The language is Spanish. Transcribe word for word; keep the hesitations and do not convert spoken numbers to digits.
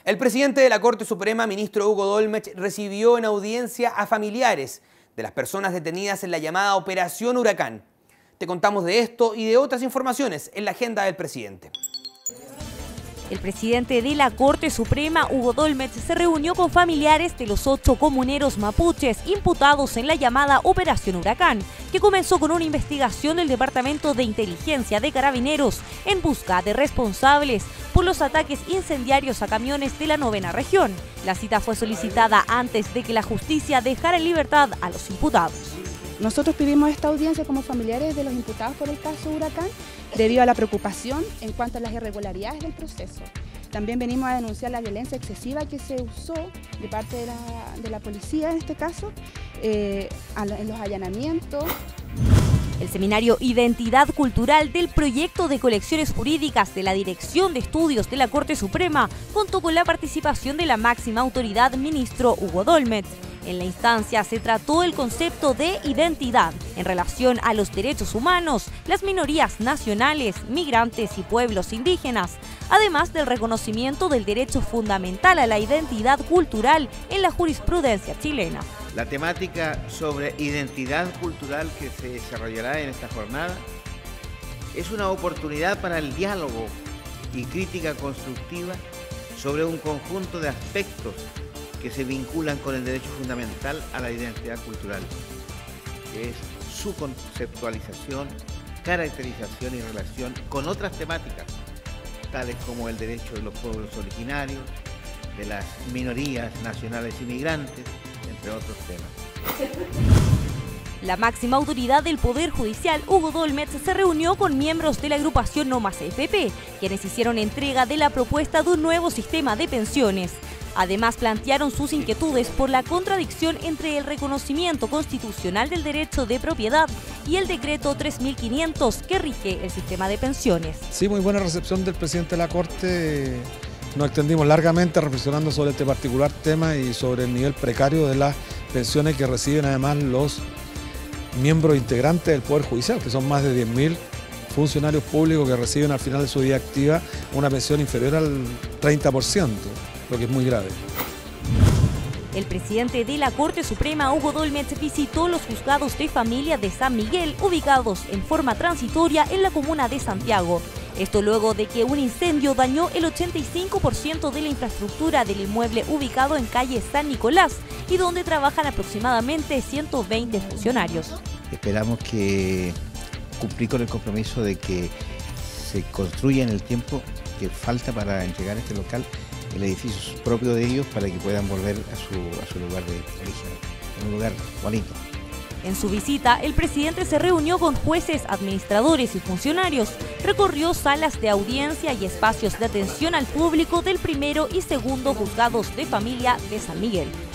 El presidente de la Corte Suprema, ministro Hugo Dolmetsch, recibió en audiencia a familiares de las personas detenidas en la llamada Operación Huracán. Te contamos de esto y de otras informaciones en la agenda del presidente. El presidente de la Corte Suprema, Hugo Dolmetsch, se reunió con familiares de los ocho comuneros mapuches imputados en la llamada Operación Huracán, que comenzó con una investigación del Departamento de Inteligencia de Carabineros en busca de responsables por los ataques incendiarios a camiones de la novena región. La cita fue solicitada antes de que la justicia dejara en libertad a los imputados. Nosotros pedimos esta audiencia como familiares de los imputados por el caso Huracán debido a la preocupación en cuanto a las irregularidades del proceso. También venimos a denunciar la violencia excesiva que se usó de parte de la, de la policía en este caso, eh, en los allanamientos. El seminario Identidad Cultural del proyecto de colecciones jurídicas de la Dirección de Estudios de la Corte Suprema contó con la participación de la máxima autoridad, ministro Hugo Dolmetsch. En la instancia se trató el concepto de identidad en relación a los derechos humanos, las minorías nacionales, migrantes y pueblos indígenas, además del reconocimiento del derecho fundamental a la identidad cultural en la jurisprudencia chilena. La temática sobre identidad cultural que se desarrollará en esta jornada es una oportunidad para el diálogo y crítica constructiva sobre un conjunto de aspectos que se vinculan con el derecho fundamental a la identidad cultural, que es su conceptualización, caracterización y relación con otras temáticas, tales como el derecho de los pueblos originarios, de las minorías nacionales y migrantes, entre otros temas. La máxima autoridad del Poder Judicial, Hugo Dolmetsch, se reunió con miembros de la agrupación No Más F P, quienes hicieron entrega de la propuesta de un nuevo sistema de pensiones. Además, plantearon sus inquietudes por la contradicción entre el reconocimiento constitucional del derecho de propiedad y el decreto tres mil quinientos que rige el sistema de pensiones. Sí, muy buena recepción del presidente de la Corte. Nos extendimos largamente reflexionando sobre este particular tema y sobre el nivel precario de las pensiones que reciben además los miembros integrantes del Poder Judicial, que son más de diez mil funcionarios públicos que reciben al final de su vida activa una pensión inferior al treinta por ciento. Lo que es muy grave. El presidente de la Corte Suprema, Hugo Dolmetsch, visitó los juzgados de familia de San Miguel, ubicados en forma transitoria en la comuna de Santiago. Esto luego de que un incendio dañó el ochenta y cinco por ciento de la infraestructura del inmueble ubicado en calle San Nicolás y donde trabajan aproximadamente ciento veinte funcionarios. Esperamos que cumplir con el compromiso de que se construya en el tiempo que falta para entregar este local el edificio propio de ellos para que puedan volver a su, a su lugar de origen, un lugar bonito. En su visita, el presidente se reunió con jueces, administradores y funcionarios, recorrió salas de audiencia y espacios de atención al público del primero y segundo juzgados de familia de San Miguel.